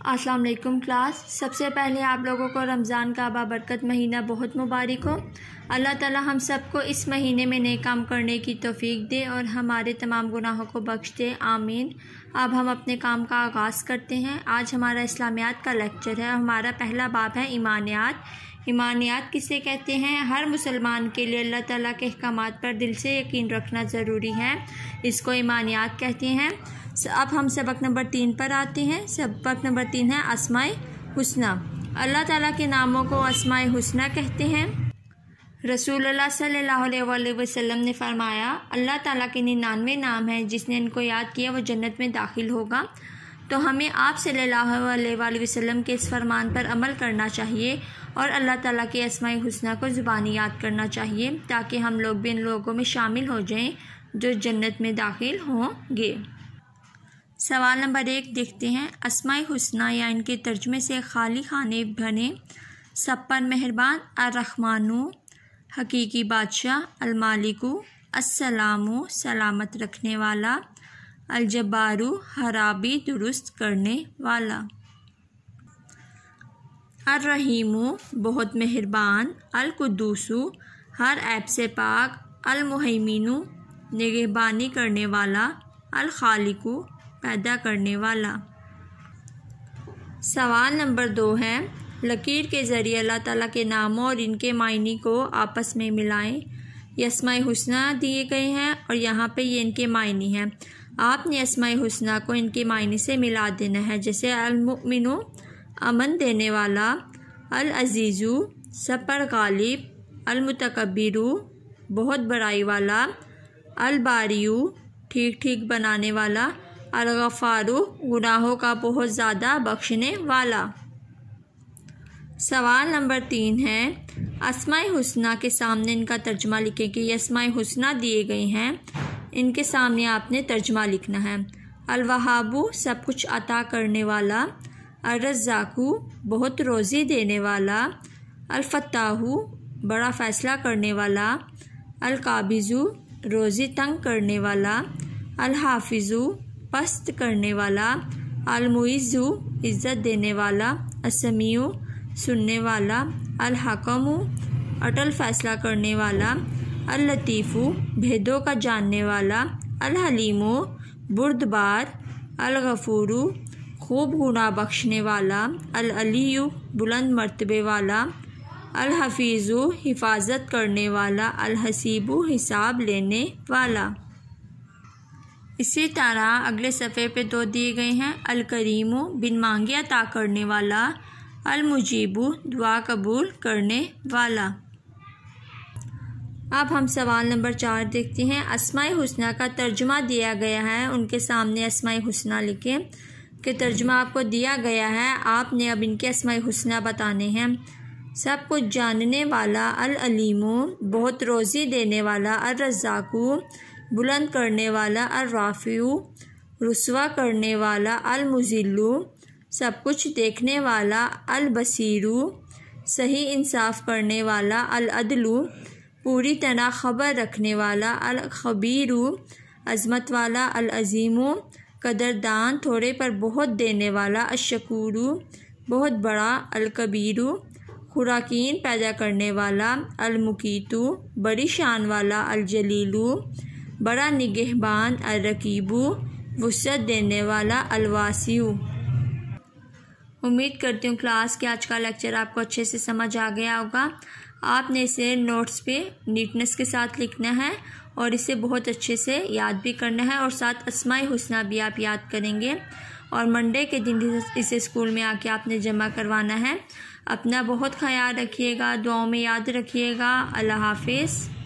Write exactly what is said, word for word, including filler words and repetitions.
अस्सलाम वालेकुम क्लास। सबसे पहले आप लोगों को रमज़ान का बाबरकत महीना बहुत मुबारक हो। अल्लाह ताला हम सबको इस महीने में नेक काम करने की तौफीक दे और हमारे तमाम गुनाहों को बख्श दे, आमीन। अब हम अपने काम का आगाज़ करते हैं। आज हमारा इस्लामियात का लेक्चर है। हमारा पहला बाब है ईमानियात। ईमानियात किसे कहते हैं? हर मुसलमान के लिए अल्लाह ताला के अहकामात पर दिल से यकीन रखना ज़रूरी है, इसको ईमानियात कहते हैं। अब हम सबक नंबर तीन पर आते हैं। सबक नंबर तीन है अस्माए हुस्ना। अल्लाह ताला के नामों को अस्माए हुस्ना कहते हैं। रसूलुल्लाह सल्लल्लाहु अलैहि वसल्लम ने फरमाया, अल्लाह ताला के निन्यानवे नाम हैं, जिसने इनको याद किया वो जन्नत में दाखिल होगा। तो हमें आप सल्लल्लाहु अलैहि वसल्लम के इस फरमान पर अमल करना चाहिए और अल्लाह ताला के अस्माए हुस्ना को ज़ुबानी याद करना चाहिए, ताकि हम लोग भी इन लोगों में शामिल हो जाएं जो जन्नत में दाखिल होंगे। सवाल नंबर एक देखते हैं। अस्माए हुस्ना या इनके तर्जुमे से खाली खाने बने, सब पर मेहरबान, अर्रहमानु हकीकी बादशाह, अलमालिकु अस्सलामु सलामत रखने वाला, अलजब्बारू हराबी दुरुस्त करने वाला, अर्रहीमु बहुत मेहरबान, अलकुद्दूसु हर ऐब से पाक, अलमुहैमिनु निगहबानी करने वाला, अलखालिकु पैदा करने वाला। सवाल नंबर दो है। लकीर के ज़रिए अल्लाह ताला के नामों और इनके मायने को आपस में मिलाएं। ये अस्माए हुस्ना दिए गए हैं और यहाँ पे ये इनके मायने हैं। आपने अस्माए हुस्ना को इनके मायने से मिला देना है। जैसे अल-मुमिनु अमन देने वाला, अल-अज़ीज़ु सब पर गालिब, अल-मुतकब्बिरु बहुत बड़ाई वाला, अल-बारियु ठीक ठीक बनाने वाला, अल-गफ़ारु गुनाहों का बहुत ज़्यादा बख्शने वाला। सवाल नंबर तीन है। अस्माए हुस्ना के सामने इनका तर्जुमा लिखें कि ये अस्माए हुस्ना दिए गए हैं, इनके सामने आपने तर्जुमा लिखना है। अल-वहाबु सब कुछ अता करने वाला, अर-रज़्ज़ाकु बहुत रोज़ी देने वाला, अल-फ़त्ताहु बड़ा फ़ैसला करने वाला, अल-काबिज़ु रोज़ी तंग करने वाला, अल-हाफ़िज़ु पस्त करने वाला, अल-मुइज़्ज़ु इज़्ज़त देने वाला, अस-समीउ सुनने वाला, अल-हकमु अटल फ़ैसला करने वाला, अल-लतीफ़ु भेदों का जानने वाला, अल-हलीमु बुर्दबार, अल-गफ़ूरु खूब गुनाह बख्शने वाला, अल-अलिय्यु बुलंद मर्तबे वाला, अल-हफ़ीज़ु हिफाजत करने वाला, अल-हसीबु हिसाब लेने वाला। इसी तरह अगले सफ़े पे दो दिए गए हैं। अल-करीमु बिन मांगे अता करने वाला, अल-मुजीबु दुआ कबूल करने वाला। अब हम सवाल नंबर चार देखते हैं। अस्माए हुस्ना का तर्जुमा दिया गया है, उनके सामने अस्माए हुस्ना लिखें। कि तर्जुमा आपको दिया गया है, आपने अब इनके अस्माए हुस्ना बताने हैं। सब कुछ जानने वाला, अल-अलीमु बहुत रोज़ी देने वाला, अर-रज़्ज़ाकु बुलंद करने वाला, अर-राफ़िउ रुस्वा करने वाला, अल-मुज़िल्लु सब कुछ देखने वाला, अल-बसीरु सही इंसाफ करने वाला, अल-अदलु पूरी तरह खबर रखने वाला, अल-खबीरु अज़मत वाला, अल-अज़ीमु कदरदान थोड़े पर बहुत देने वाला, अश-शकूरु बहुत बड़ा, अल-कबीरु खुराकीन पैदा करने वाला, अल-मुकीतु बड़ी शान वाला, अल-जलीलु बड़ा निगहबान, अल-रकीबु वुसअत देने वाला, अल-वासिउ। उम्मीद करती हूँ क्लास के आज का लेक्चर आपको अच्छे से समझ आ गया होगा। आपने इसे नोट्स पे नीटनेस के साथ लिखना है और इसे बहुत अच्छे से याद भी करना है और साथ अस्माए हुस्ना भी आप याद करेंगे और मंडे के दिन इसे स्कूल में आके आपने जमा करवाना है। अपना बहुत ख्याल रखिएगा, दुआओं में याद रखिएगा। अल्लाह हाफिज़।